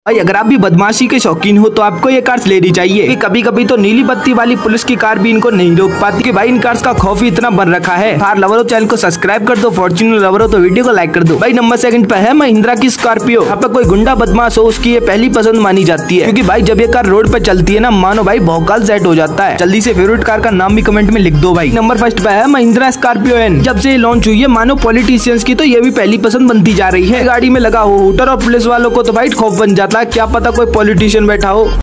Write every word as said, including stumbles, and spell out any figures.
भाई अगर आप भी बदमाशी के शौकीन हो तो आपको ये कार्स लेनी चाहिए कि कभी कभी तो नीली बत्ती वाली पुलिस की कार भी इनको नहीं रोक पाती कि भाई इन कार्स का खौफ ही इतना बन रखा है। थार लवर हो चैनल को सब्सक्राइब कर दो, फॉर्च्यूनर लवर हो तो वीडियो को लाइक कर दो। भाई नंबर सेकंड पे है महिंद्रा की स्कॉर्पियो। यहाँ पे कोई गुंडा बदमाश हो उसकी ये पहली पसंद मानी जाती है, क्योंकि भाई जब ये कार रोड पे चलती है ना, मानो भाई भौकाल सेट हो जाता है। जल्दी से फेवरेट कार का नाम भी कमेंट में लिख दो भाई। नंबर फर्स्ट पे है महिंद्रा स्कॉर्पियो एन। जब से लॉन्च हुई है मानो पॉलिटिशियंस की तो ये भी पहली पसंद बनती जा रही है। गाड़ी में लगा हो हूटर और पुलिस वालों को तो भाई खौफ बन जाता है, क्या पता कोई पॉलिटिशियन बैठा हो।